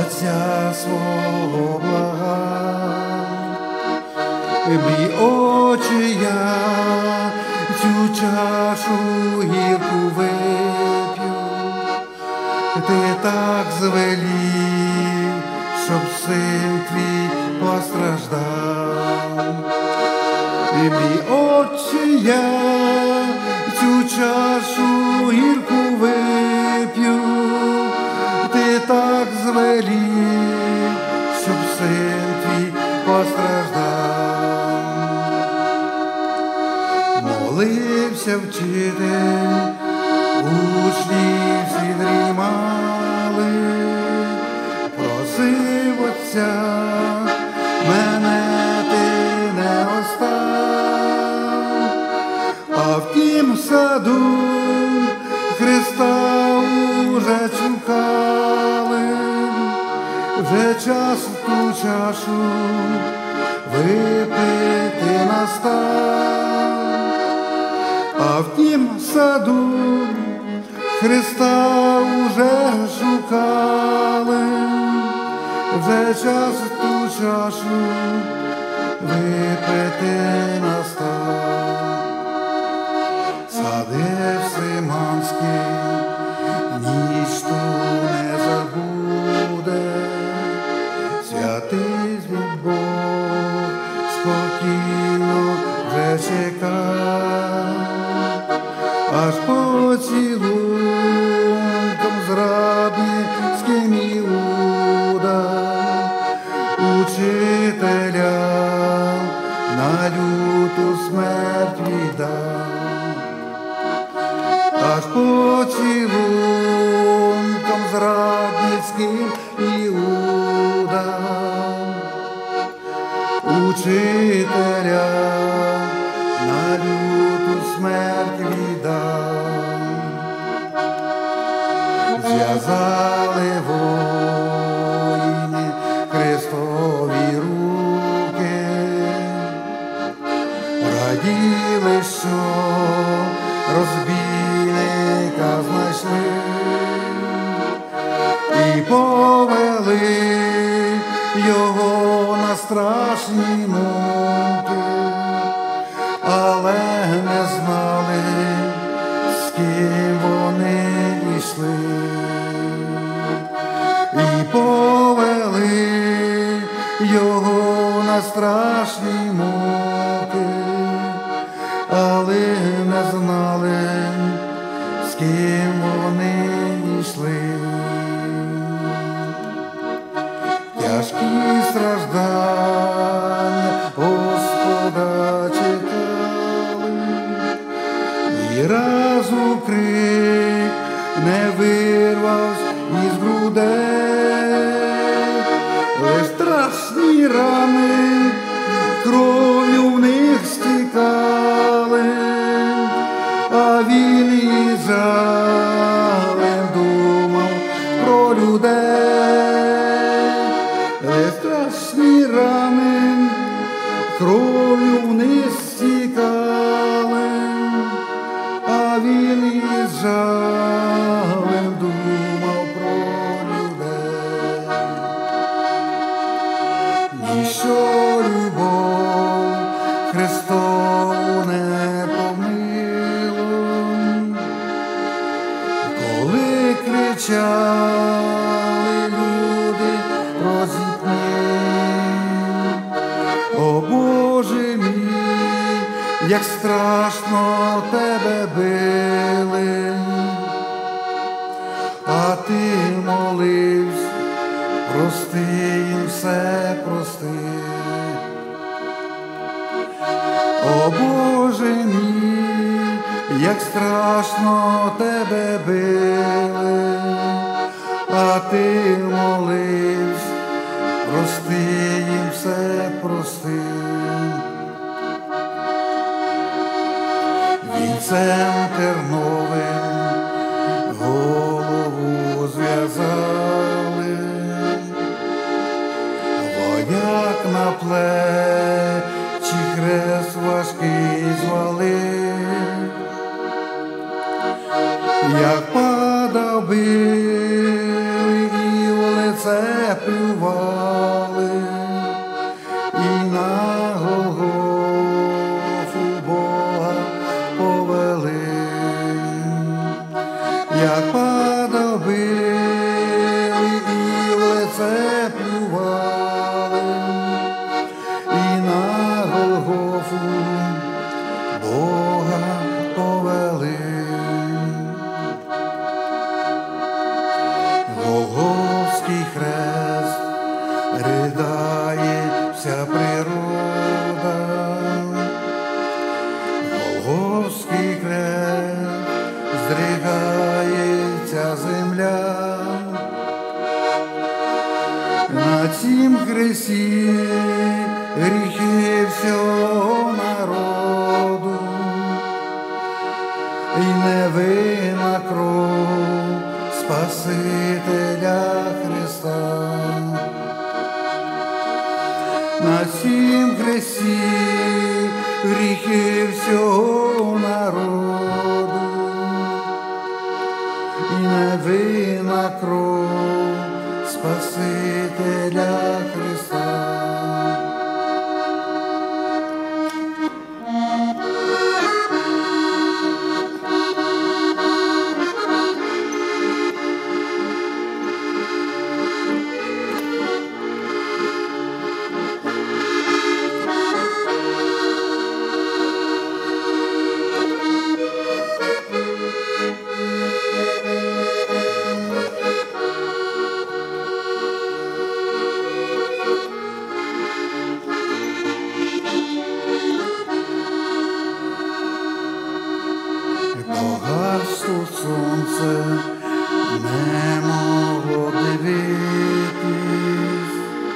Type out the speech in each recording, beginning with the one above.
Отця свого благай. Мій Отче, я цю чашу гірку вип'ю, ти так звелів, щоб син твій постраждав. Мій Отче, я цю чашу гірку вип'ю, ти так звелів, щоб син твій постраждав. Молився вчитель, учні всі дрімали, просив Отця, мене ти не остав. А в тім саду Христа уже чекали, вже час ту чашу випити настав. А в тім саду Христа уже шукали, вже час ту чашу випити настав. Сади Симанський ніщо не забуде, святий Бог спокійно вже чекає, аж поцілунком зрадницьким Іуда учителя на люту смерть віддав. Аж поцілунком зрадницьким Іуда учителя на люту смерть віддав. Зв'язали воїни Христові руки, раділи, що розбійника знайшли, і повели його на страшні муки, але не знали, з ким вони йшли. І повели його на страшні муки, але не знали, з ким вони йшли. Тяжкі страждання Господа чекали, ні разу крик не вирвався із грудей, лиш страшні рани кров'ю в них стікали, а він із жалем думав про людей. Лиш страшні рани кров'ю в них стікали, а він із жалем думав про людей. Ніщо любов Христову не помило, коли кричали люди розіпни. О Боже мій, як страшно тебе били, а ти молився, прости їм все, прости. О Боже мій, як страшно тебе били, а ти молився, прости їм все, прости. Вінцем терновим голову зв'язали, вояк на плечі хрест важкий звалив, як падав бив і в лице на Голгофу Бога повели, як падав били і в лице плювали, і на Голгофу Бога повели. Голгофський хрест ридає вся природа, Голгофський хрест здригається земля, на цім хресті гріхи всього народу, і невинна кров Спасителя Христа. На цім хресті гріхи всього народу, і невинна кров Спасителя Христа. Погасло сонце, не могло дивитись,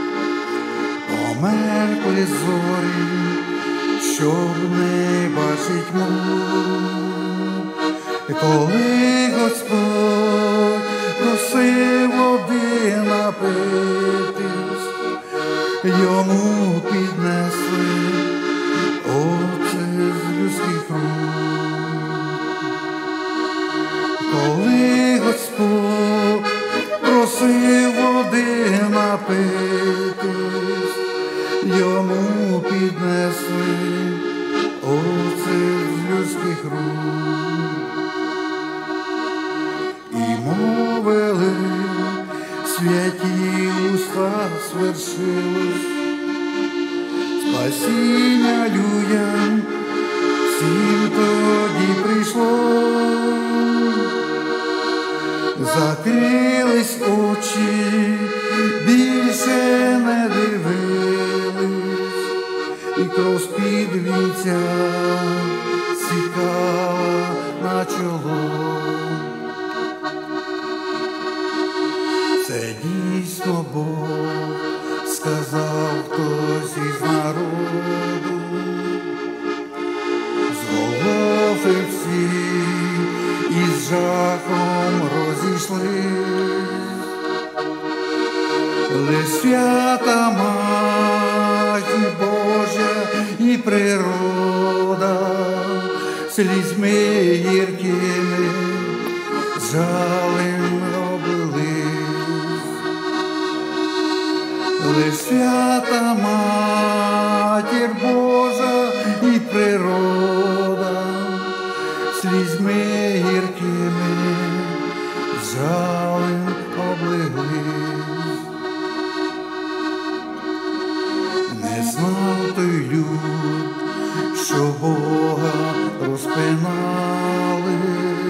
померкли зорі, щоб не бачить мук. Коли Господь просив води напитись, йому піднесли оце з людських рук. Коли Господь просив води напитись, йому піднесли оце з людських рук. І мовили, святі уста свершилось, спасіння людям всім тоді прийшло. Закрились очі, більше не дивились, і кров з-під вінця стікала на чоло. Це дійсно Бог, сказав хтось із народу, з Голгофи всі із жахом розійшлись, лиш свята Матір Божа і природа слізьми гіркими жалем облились. Лиш свята Матір Божа і природа слізьми гіркими жалем облились. Не знав той люд, що Бога розпинали,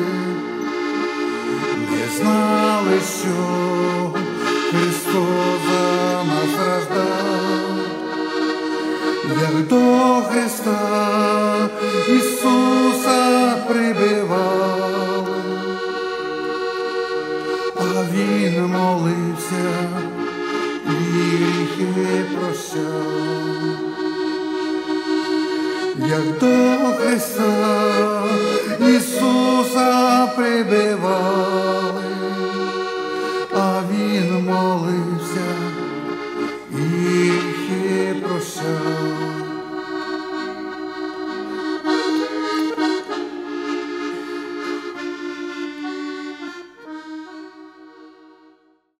не знали, що Христос за нас страждав, як до Христа Ісуса прибивали, а Він молився і гріхи прощав. Як до Христа Ісуса